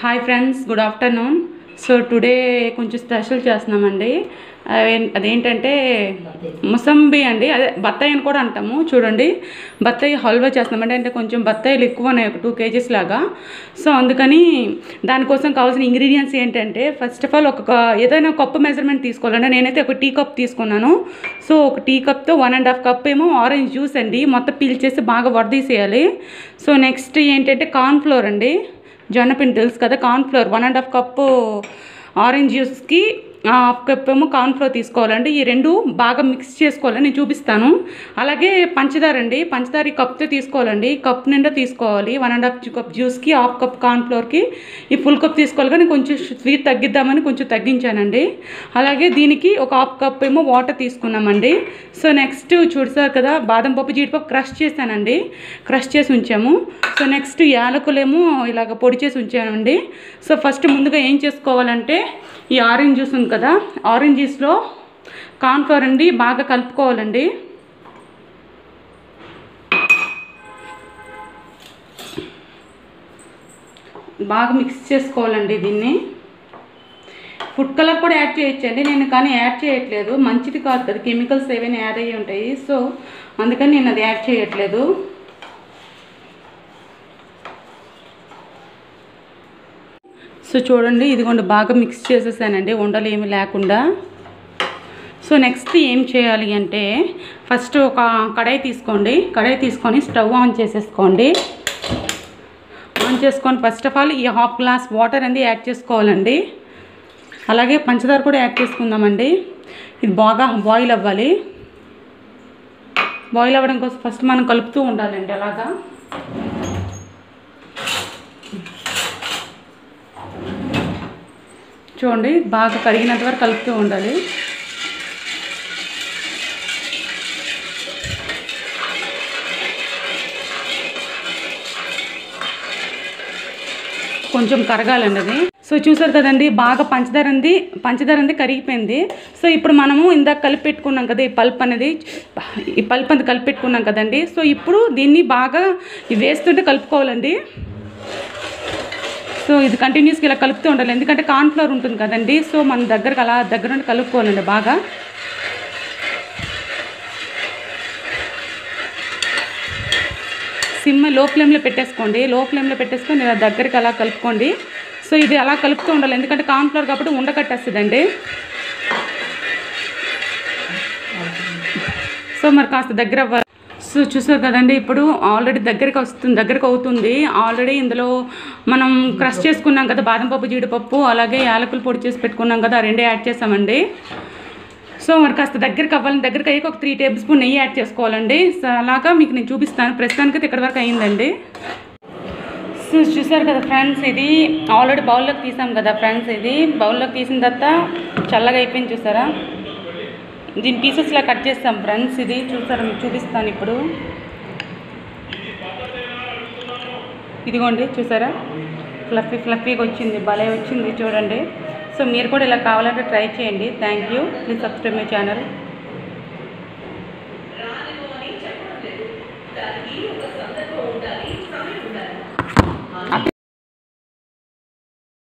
Hi friends, good afternoon. So today కొంచెం special చేస్తున్నామండి. అదేంటంటే ముసంబి అండి, అదే బత్తాయి అని కూడా అంటాము. చూడండి, బత్తాయి హల్వా చేస్తున్నామండి. అంటే కొంచెం బత్తాయిలు ఎక్కువ ఉన్నాయి, ఒక 2 kgs లాగా. సో అందుకని దానికోసం కావాల్సిన ఇంగ్రీడియంట్స్ ఏంటంటే, ఫస్ట్ ఆఫ్ ఆల్ ఏదైనా కప్పు మెజర్మెంట్ తీసుకోవాలండి. నేనైతే ఒక టీ కప్ తీసుకున్నాను. సో ఒక టీ కప్తో 1.5 కప్ ఏమో ఆరెంజ్ జ్యూస్ అండి, మొత్తం పీల్చేసి బాగా వడదీసేయాలి. సో నెక్స్ట్ ఏంటంటే కార్న్ఫ్లోర్ అండి, జొన్నపిండి తెలుసు కదా, కార్న్ఫ్లోర్ 1.5 కప్పు ఆరెంజ్ జ్యూస్కి 1/2 కప్ ఏమో కార్న్ఫ్లోర్ తీసుకోవాలండి. ఈ రెండు బాగా మిక్స్ చేసుకోవాలని నేను చూపిస్తాను. అలాగే పంచదార అండి, పంచదార ఈ కప్తో తీసుకోవాలండి, కప్ నిండా తీసుకోవాలి. 1.5 కప్ జ్యూస్కి 1/2 కప్ కార్న్ఫ్లోర్కి ఈ ఫుల్ కప్ తీసుకోవాలి. కానీ కొంచెం స్వీట్ తగ్గిద్దామని కొంచెం తగ్గించానండి. అలాగే దీనికి ఒక 1/2 కప్ ఏమో వాటర్ తీసుకున్నామండి. సో నెక్స్ట్ చూసారు కదా, బాదం పప్పు జీడిపప్పు క్రష్ చేశానండి, క్రష్ చేసి ఉంచాము. సో నెక్స్ట్ యాలకులేమో ఇలాగ పొడి చేసి ఉంచానండి. సో ఫస్ట్ ముందుగా ఏం చేసుకోవాలంటే, ఈ ఆరెంజ్ జ్యూస్ ఉంది కదా, ఆరెంజ్ జ్యూస్లో కార్న్ఫ్లోర్ అండి బాగా కలుపుకోవాలండి. బాగా మిక్స్ చేసుకోవాలండి. దీన్ని ఫుడ్ కలర్ కూడా యాడ్ చేయొచ్చండి, నేను కానీ యాడ్ చేయట్లేదు, మంచిది కాదు కదా, కెమికల్స్ ఏవైనా యాడ్ అయ్యి ఉంటాయి. సో అందుకని నేను అది యాడ్ చేయట్లేదు. సో చూడండి, ఇదిగోండి బాగా మిక్స్ చేసేసానండి, ఉండలు ఏమి లేకుండా. సో నెక్స్ట్ ఏం చేయాలి అంటే, ఫస్ట్ ఒక కడాయి తీసుకోండి, కడాయి తీసుకొని స్టవ్ ఆన్ చేసేసుకోండి. ఆన్ చేసుకొని ఫస్ట్ ఆఫ్ ఆల్ ఈ 1/2 గ్లాస్ వాటర్ అనేది యాడ్ చేసుకోవాలండి. అలాగే పంచదార కూడా యాడ్ చేసుకుందామండి. ఇది బాగా బాయిల్ అవ్వాలి. బాయిల్ అవ్వడం కోసం ఫస్ట్ మనం కలుపుతూ ఉండాలండి. అలాగా చూడండి, బాగా కరిగినంత వరకు కలుపుతూ ఉండాలి. కొంచెం కరగాలండి అది. సో చూసారు కదండి, బాగా పంచదార అంది కరిగిపోయింది. సో ఇప్పుడు మనము ఇందాక కలిపి పెట్టుకున్నాం కదా, ఈ పల్ప్ అనేది కలిపి పెట్టుకున్నాం కదండి. సో ఇప్పుడు దీన్ని బాగా వేస్తుంటే కలుపుకోవాలండి. సో ఇది కంటిన్యూస్గా ఇలా కలుపుతూ ఉండాలి, ఎందుకంటే కార్న్ఫ్లోర్ ఉంటుంది కదండి. సో మన దగ్గర నుండి కలుపుకోవాలండి బాగా. సిమ్ లో ఫ్లేమ్లో పెట్టేసుకోండి, ఇలా దగ్గరికి అలా కలుపుకోండి. సో ఇది అలా కలుపుతూ ఉండాలి, ఎందుకంటే కార్న్ఫ్లోర్ కాబట్టి ఉండకట్టేస్తుందండి. సో మరి కాస్త దగ్గర అవ్వాలి. సో చూసారు కదండి, ఇప్పుడు ఆల్రెడీ దగ్గరికి అవుతుంది. ఆల్రెడీ ఇందులో మనం క్రష్ చేసుకున్నాం కదా, బాదం పప్పు జీడిపప్పు, అలాగే యాలకులు పొడి చేసి పెట్టుకున్నాం కదా, ఆ రెండే యాడ్ చేసామండి. సో మరి కాస్త దగ్గరికి అయ్యాక ఒక 3 టేబుల్ స్పూన్ నెయ్యి యాడ్ చేసుకోవాలండి. సో అలాగా మీకు నేను చూపిస్తాను. ప్రస్తుతానికి ఇక్కడ వరకు అయిందండి. సో చూసారు కదా ఫ్రెండ్స్, ఇది ఆల్రెడీ బౌల్లోకి తీసాం కదా ఫ్రెండ్స్. ఇది బౌల్లోకి తీసిన తర్వాత చల్లగా అయిపోయింది. చూసారా, దీని పీసెస్లా కట్ చేస్తాం ఫ్రెండ్స్. ఇది చూసారా, మీకు చూపిస్తాను ఇప్పుడు. ఇదిగోండి చూసారా, ఫ్లఫీగా వచ్చింది, భలే వచ్చింది చూడండి. సో మీరు కూడా ఇలా కావాలంటే ట్రై చేయండి. Thank you. Please subscribe my channel.